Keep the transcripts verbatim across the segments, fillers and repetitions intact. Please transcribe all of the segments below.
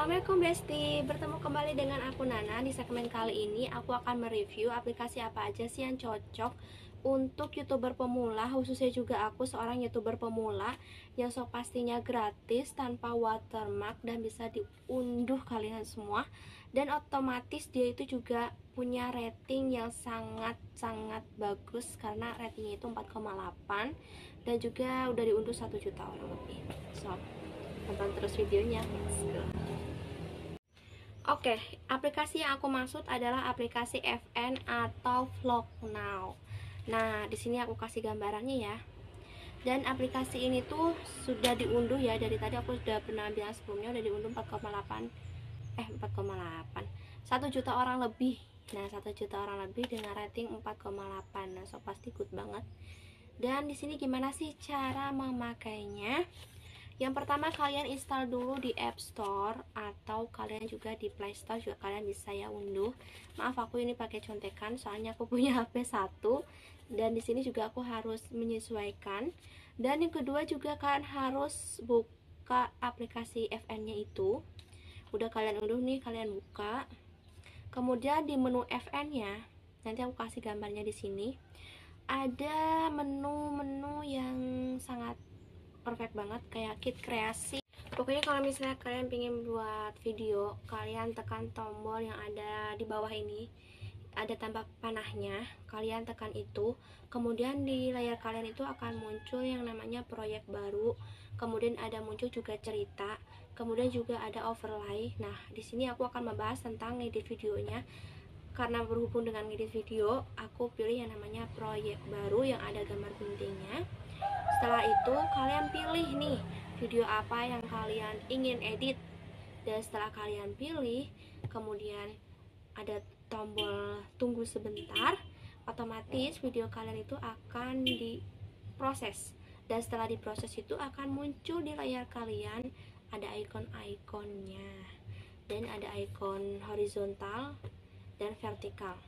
Assalamualaikum Besti, bertemu kembali dengan aku Nana. Di segmen kali ini aku akan mereview aplikasi apa aja sih yang cocok untuk youtuber pemula, khususnya juga aku seorang youtuber pemula yang so pastinya gratis, tanpa watermark, dan bisa diunduh kalian semua. Dan otomatis dia itu juga punya rating yang sangat-sangat bagus karena ratingnya itu empat koma delapan dan juga udah diunduh satu juta orang lebih. So, tonton terus videonya. Let's go. Oke, aplikasi yang aku maksud adalah aplikasi F N atau Vlog Now. Nah, di sini aku kasih gambarannya ya. Dan aplikasi ini tuh sudah diunduh ya, dari tadi aku sudah pernah bilang sebelumnya, udah diunduh empat koma delapan eh empat koma delapan satu juta orang lebih. Nah, satu juta orang lebih dengan rating empat koma delapan. Nah, so pasti good banget. Dan di sini gimana sih cara memakainya? Yang pertama, kalian install dulu di App Store atau kalian juga di Play Store juga kalian bisa ya unduh. Maaf aku ini pakai contekan soalnya aku punya H P satu dan di sini juga aku harus menyesuaikan. Dan yang kedua juga kalian harus buka aplikasi F N-nya itu. Udah kalian unduh nih, kalian buka. Kemudian di menu F N-nya, nanti aku kasih gambarnya di sini. Ada menu-menu yang sangat perfect banget, kayak kit kreasi. Pokoknya kalau misalnya kalian pengen buat video, kalian tekan tombol yang ada di bawah ini, ada tambah panahnya, kalian tekan itu. Kemudian di layar kalian itu akan muncul yang namanya proyek baru. Kemudian ada muncul juga cerita. Kemudian juga ada overlay. Nah, di sini aku akan membahas tentang ngedit videonya. Karena berhubung dengan ngedit video, aku pilih yang namanya proyek baru yang ada gambar guntingnya. Setelah itu kalian pilih nih video apa yang kalian ingin edit. Dan setelah kalian pilih, kemudian ada tombol tunggu sebentar, otomatis video kalian itu akan diproses. Dan setelah diproses itu akan muncul di layar kalian ada ikon-ikonnya. Dan ada ikon horizontal dan vertikal.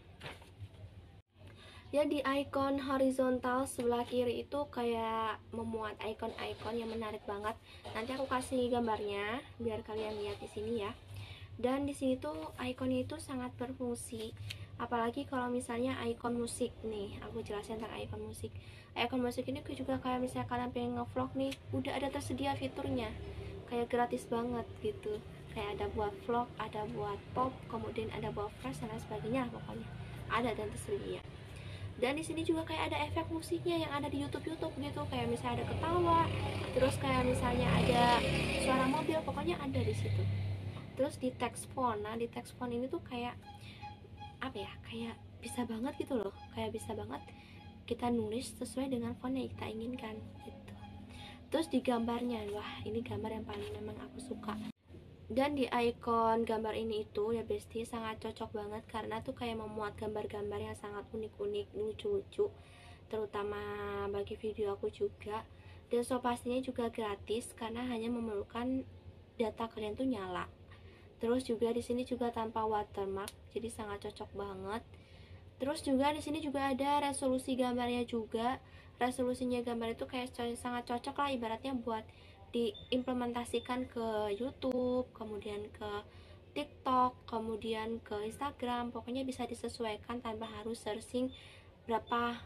Ya, di icon horizontal sebelah kiri itu kayak memuat icon-icon yang menarik banget. Nanti aku kasih gambarnya biar kalian lihat di sini ya. Dan di sini tuh ikonnya itu sangat berfungsi. Apalagi kalau misalnya icon musik nih, aku jelasin tentang icon musik. Icon musik ini juga kayak misalnya kalian pengen ngevlog nih, udah ada tersedia fiturnya. Kayak gratis banget gitu. Kayak ada buat vlog, ada buat pop, kemudian ada buat flash dan lain sebagainya pokoknya. Ada dan tersedia. Dan di sini juga kayak ada efek musiknya yang ada di YouTube YouTube gitu, kayak misalnya ada ketawa, terus kayak misalnya ada suara mobil, pokoknya ada di situ. Terus di text font, nah di text font ini tuh kayak apa ya, kayak bisa banget gitu loh, kayak bisa banget kita nulis sesuai dengan font yang kita inginkan gitu. Terus di gambarnya, wah ini gambar yang paling memang aku suka. Dan di icon gambar ini itu ya Besti sangat cocok banget karena tuh kayak memuat gambar-gambar yang sangat unik-unik, lucu-lucu, terutama bagi video aku juga. Dan so pastinya juga gratis karena hanya memerlukan data kalian tuh nyala. Terus juga di sini juga tanpa watermark, jadi sangat cocok banget. Terus juga di sini juga ada resolusi gambarnya juga. Resolusinya gambar itu kayak sangat cocok lah ibaratnya buat diimplementasikan ke YouTube, kemudian ke TikTok, kemudian ke Instagram. Pokoknya bisa disesuaikan tanpa harus searching berapa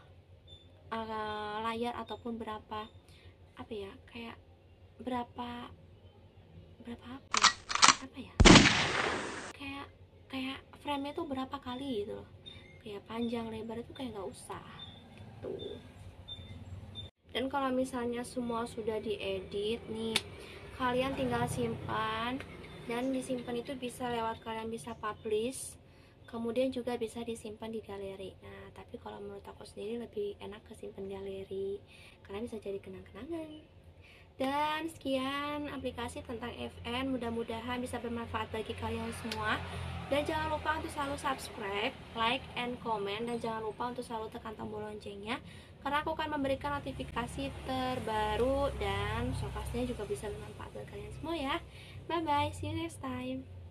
uh, layar ataupun berapa apa ya, kayak berapa berapa apa ya, apa ya kayak kayak frame-nya tuh berapa kali gitu loh, kayak panjang lebar itu kayak nggak usah tuh. Dan kalau misalnya semua sudah diedit nih, kalian tinggal simpan, dan disimpan itu bisa lewat kalian bisa publish, kemudian juga bisa disimpan di galeri. Nah, tapi kalau menurut aku sendiri lebih enak kesimpan galeri karena bisa jadi kenang-kenangan. Dan sekian aplikasi tentang F N, mudah-mudahan bisa bermanfaat bagi kalian semua. Dan jangan lupa untuk selalu subscribe, like, and comment. Dan jangan lupa untuk selalu tekan tombol loncengnya, karena aku akan memberikan notifikasi terbaru. Dan so pastinya juga bisa bermanfaat bagi kalian semua ya. Bye bye, see you next time.